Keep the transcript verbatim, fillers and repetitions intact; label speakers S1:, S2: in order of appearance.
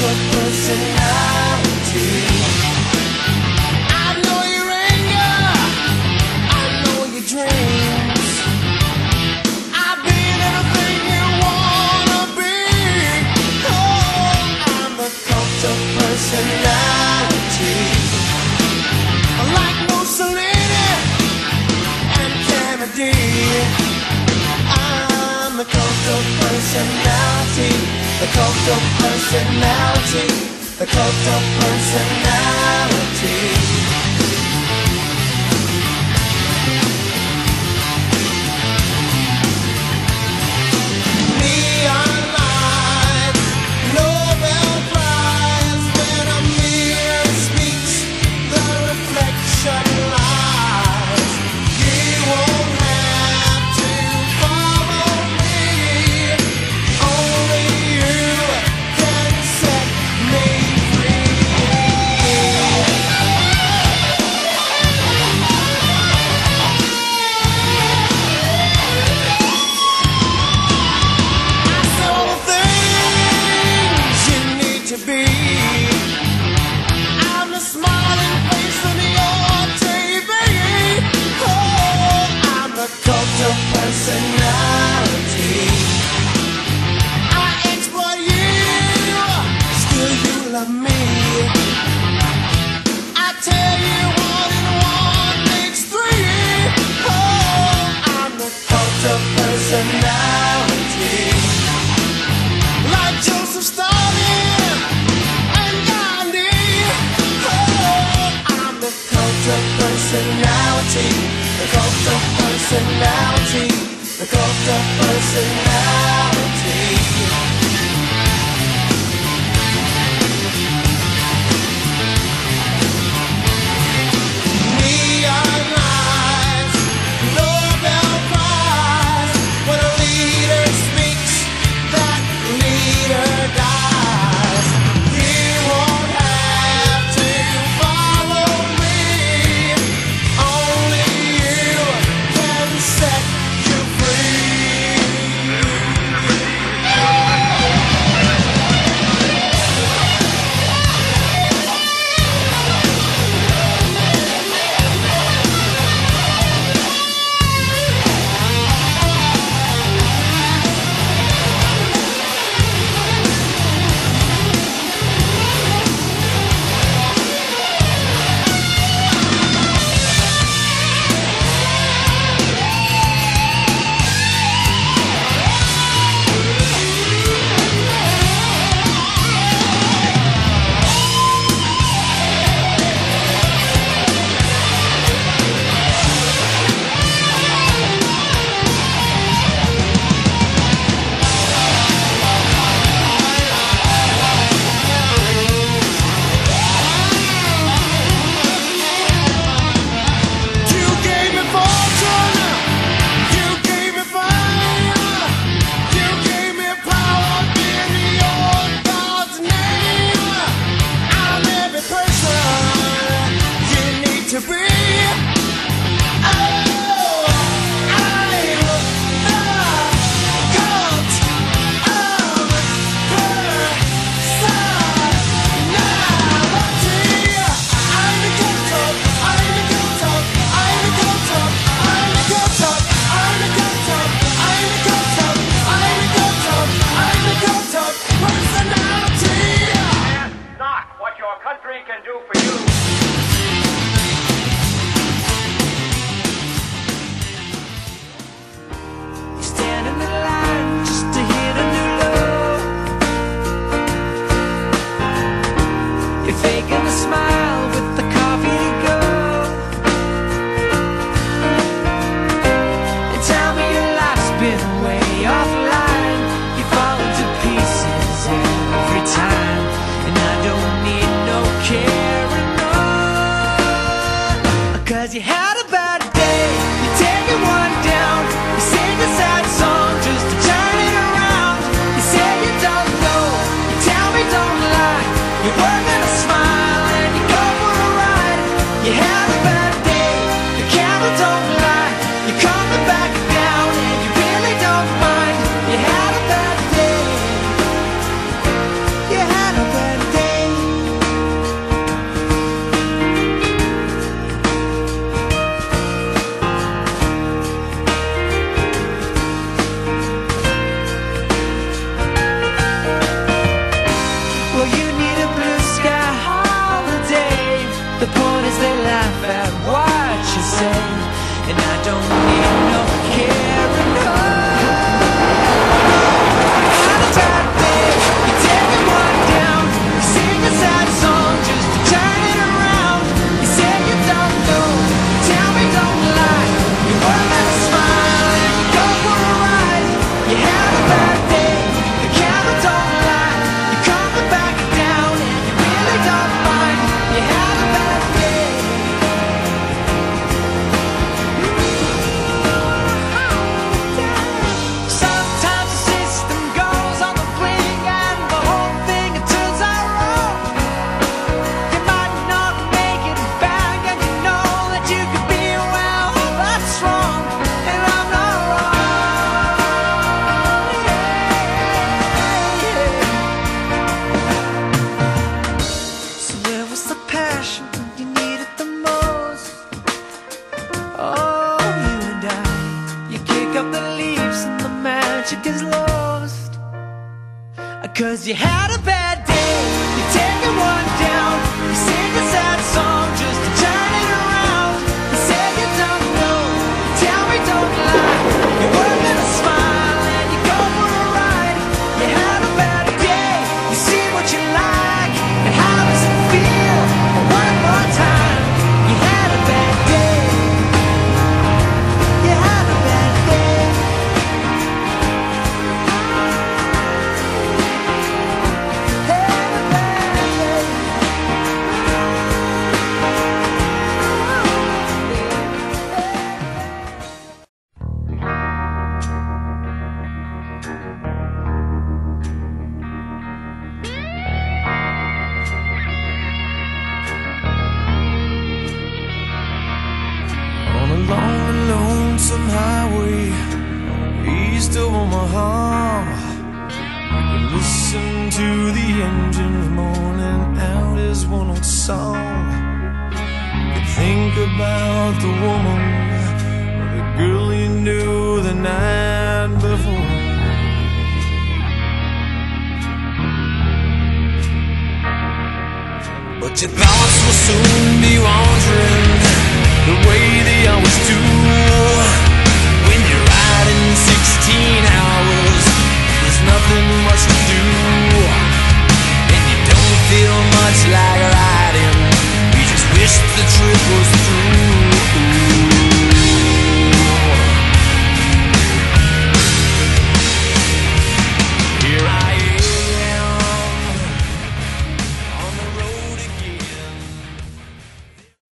S1: of personality. I know your anger, I know your dreams. I've been anything you wanna be. Oh, I'm the cult of personality. Like Mussolini and Kennedy, I'm the cult of personality. The cult of personality. The cult of personality. Neon lights, Nobel Prize. When a mirror speaks, the reflection lies. You won't have to follow me. Only you can set me free. I saw the things you need to be. I'm the smiling face on your T V. Oh, I'm the cult of personality. I exploit you, still you love me. I tell you one and one makes three. Oh, I'm the cult of personality. Like Joseph Stalin and Gandhi. Oh, I'm the cult of personality. The cult of personality. The cult of personality. Neon lights, Nobel Prize. When a leader speaks, that leader dies. You won't have to follow me. Only you can set you free. 'cause you had a bad day. You're taking one down. You sing a sad song just to turn it around. You say you don't know, you tell me don't lie. You work with a smile and you go for a ride. You had a bad day. You see what you like, and how does it feel? One more time. You had a bad day. You had a bad day. On a long and lonesome highway east of Omaha, you listen to the engines moaning out his one old song. You think about the woman or the girl you knew the night before. But your thoughts will soon be wandering the way they always do.